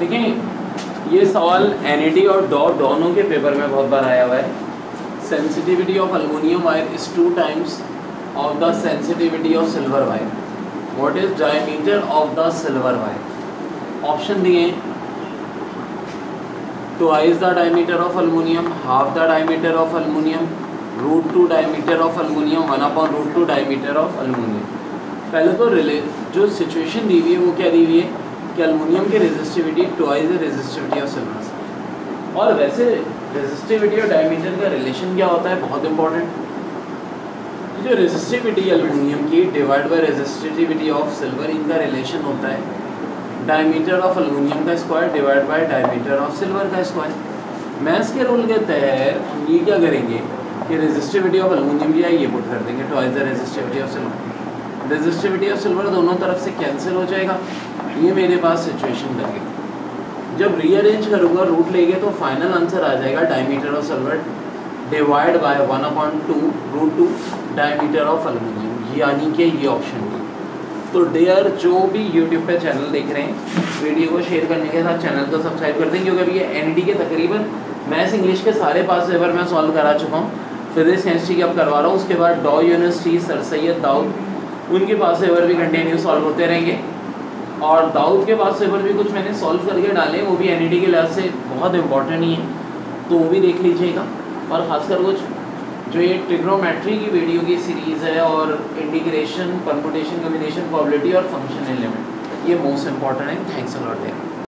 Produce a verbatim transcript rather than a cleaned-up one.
देखें ये सवाल एन और डॉ दोनों के पेपर में बहुत बार आया हुआ है। Sensitivity of aluminium wire is two times of the sensitivity of silver wire. What is diameter of the silver wire? Option दिए twice the diameter of aluminium, half the diameter of aluminium, root two diameter of aluminium, one upon root two diameter of aluminium. पहले तो relay जो situation दी हुई है वो क्या दी हुई है कि एल्युमिनियम की resistivity twice the resistivity of silver. और वैसे रेजिस्टिविटी और डायमीटर का रिलेशन क्या होता है, बहुत इंपॉर्टेंट। जो रेजिस्टिविटी एल्युमिनियम की divide by resistivity of silver, इनका रिलेशन होता है डायमीटर ऑफ एल्युमिनियम का square divide by diameter of silver का स्क्वायर। मैथ्स के रूल के तहत हम ये क्या करेंगे कि रेजिस्टिविटी ऑफ एल्युमिनियम क्या है ये पुट कर देंगे twice the resistivity of silver. Resistivity of silver दोनों तरफ से कैंसिल हो जाएगा। ये मेरे पास सिचुएशन बन गई। जब रीअरेंज करूँगा रूट लेंगे तो फाइनल आंसर आ जाएगा diameter of silver divide by one upon two root two diameter of aluminium, यानी कि ये ऑप्शन डी। तो डेयर जो भी यूट्यूब पे चैनल देख रहे हैं वीडियो को शेयर करने के साथ चैनल को सब्सक्राइब कर दें, क्योंकि अभी ये एनडी के तकरीबन मैथ्स इंग्लिश के सारे पास पेपर मैं सॉल्व करा चुका हूँ। फिजिक्स केमिस्ट्री की अब करवा रहा हूँ, उसके बाद डॉ यूनिवर्सिटी सर सैयद दाऊद उनके पास पेपर भी कंटिन्यू सॉल्व होते रहेंगे। और दाऊद के पास पेपर भी कुछ मैंने सॉल्व करके डाले, वो भी एनईडी के लिहाज से बहुत इंपॉर्टेंट ही है, तो वो भी देख लीजिएगा। और ख़ासकर कुछ जो ये ट्रिग्नोमेट्री की वीडियो की सीरीज़ है और इंटीग्रेशन, परम्यूटेशन, कॉम्बिनेशन, प्रोबेबिलिटी और फंक्शन एलिमेंट, ये मोस्ट इंपॉर्टेंट है। Thanks a lot there.